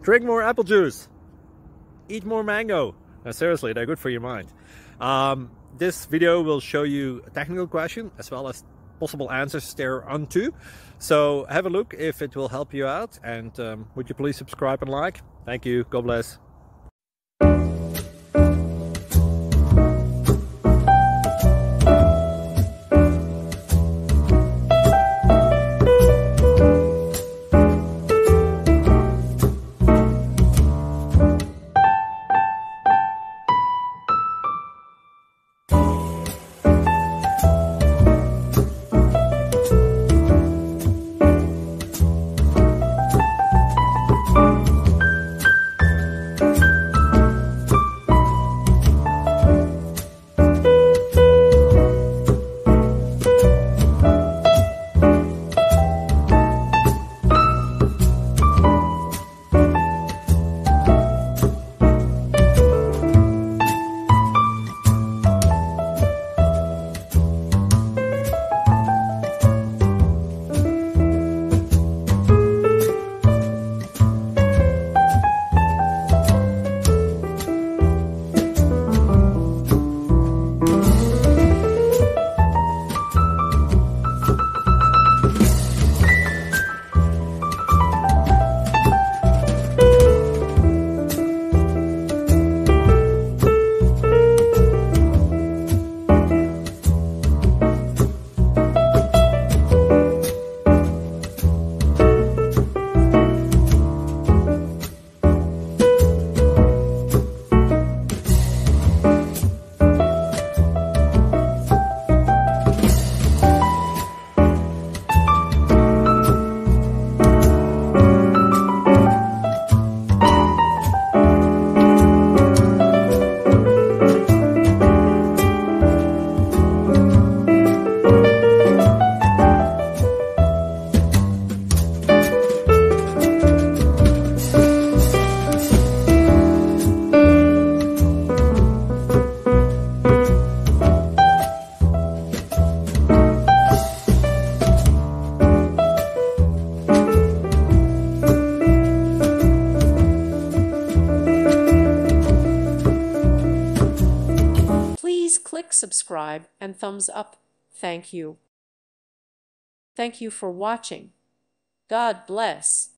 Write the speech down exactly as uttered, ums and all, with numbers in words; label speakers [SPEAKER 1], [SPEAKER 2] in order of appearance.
[SPEAKER 1] Drink more apple juice. Eat more mango. Now, seriously, they're good for your mind. Um, this video will show you a technical question as well as possible answers thereunto. So have a look if it will help you out, and um, would you please subscribe and like? Thank you. God bless.
[SPEAKER 2] Please click subscribe and thumbs up. Thank you. Thank you for watching. God bless.